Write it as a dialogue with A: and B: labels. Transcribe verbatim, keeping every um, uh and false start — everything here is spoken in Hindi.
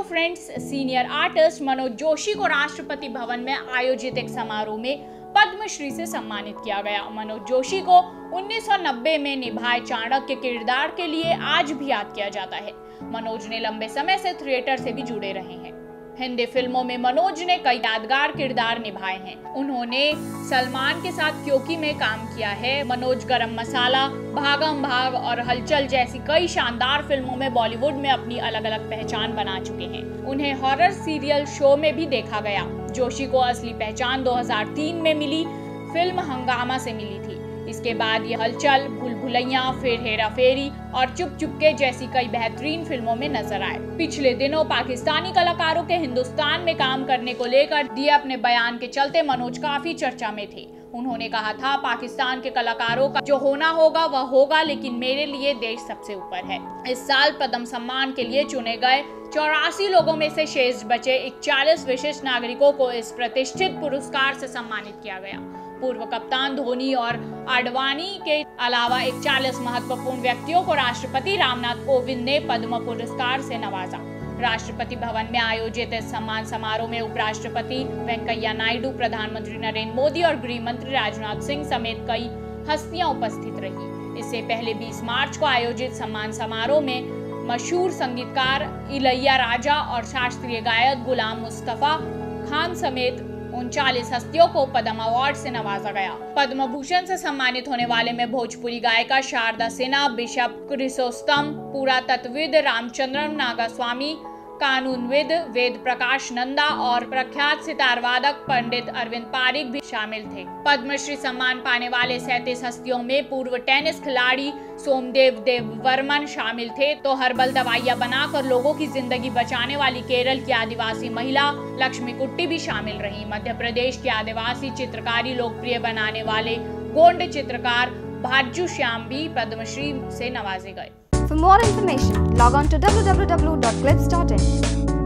A: Friends, senior artist Manoj Joshi को राष्ट्रपति भवन में आयोजित एक समारोह में पद्मश्री से सम्मानित किया गया। मनोज जोशी को उन्नीस सौ नब्बे में निभाए चाणक्य के किरदार के लिए आज भी याद किया जाता है। मनोज ने लंबे समय से थिएटर से भी जुड़े रहे हैं। हिंदी फिल्मों में मनोज ने कई यादगार किरदार निभाए हैं। उन्होंने सलमान के साथ क्योंकि में काम किया है। मनोज गरम मसाला, भागम भाग और हलचल जैसी कई शानदार फिल्मों में बॉलीवुड में अपनी अलग अलग पहचान बना चुके हैं। उन्हें हॉरर सीरियल शो में भी देखा गया। जोशी को असली पहचान दो हज़ार तीन में मिली फिल्म हंगामा से मिली थी। इसके बाद ये हलचल, भूल भुलैया, फिर हेरा फेरी और चुप चुपके जैसी कई बेहतरीन फिल्मों में नजर आए। पिछले दिनों पाकिस्तानी कलाकारों के हिंदुस्तान में काम करने को लेकर दिए अपने बयान के चलते मनोज काफी चर्चा में थे। उन्होंने कहा था, पाकिस्तान के कलाकारों का जो होना होगा वह होगा, लेकिन मेरे लिए देश सबसे ऊपर है। इस साल पद्म सम्मान के लिए चुने गए चौरासी लोगों में से शेष बचे इकतालीस विशिष्ट नागरिकों को इस प्रतिष्ठित पुरस्कार से सम्मानित किया गया। पूर्व कप्तान धोनी और आडवाणी के अलावा इकतालीस महत्वपूर्ण व्यक्तियों को राष्ट्रपति रामनाथ कोविंद ने पद्म पुरस्कार से नवाजा। राष्ट्रपति भवन में आयोजित इस सम्मान समारोह में उपराष्ट्रपति वेंकैया नायडू, प्रधानमंत्री नरेंद्र मोदी और गृह मंत्री राजनाथ सिंह समेत कई हस्तियां उपस्थित रही। इससे पहले बीस मार्च को आयोजित सम्मान समारोह में मशहूर संगीतकार इलैया राजा और शास्त्रीय गायक गुलाम मुस्तफा खान समेत उनचालीस हस्तियों को पद्म अवार्ड से नवाजा गया। पद्म भूषण से सम्मानित होने वाले में भोजपुरी गायिका शारदा सिन्हा, बिशप क्रिसोस्तम, पुरातत्वविद रामचंद्रन नागास्वामी, कानूनविद वेद प्रकाश नंदा और प्रख्यात सितार वादक पंडित अरविंद पारिक भी शामिल थे। पद्मश्री सम्मान पाने वाले सैंतीस हस्तियों में पूर्व टेनिस खिलाड़ी सोमदेव देववर्मन शामिल थे, तो हर्बल दवाइयां बनाकर लोगों की जिंदगी बचाने वाली केरल की आदिवासी महिला लक्ष्मी कुट्टी भी शामिल रही। मध्य प्रदेश की आदिवासी चित्रकारी लोकप्रिय बनाने वाले गोंड चित्रकार भाज्जू श्याम भी पद्मश्री से नवाजे गए।
B: For more information, log on to w w w dot clips dot in.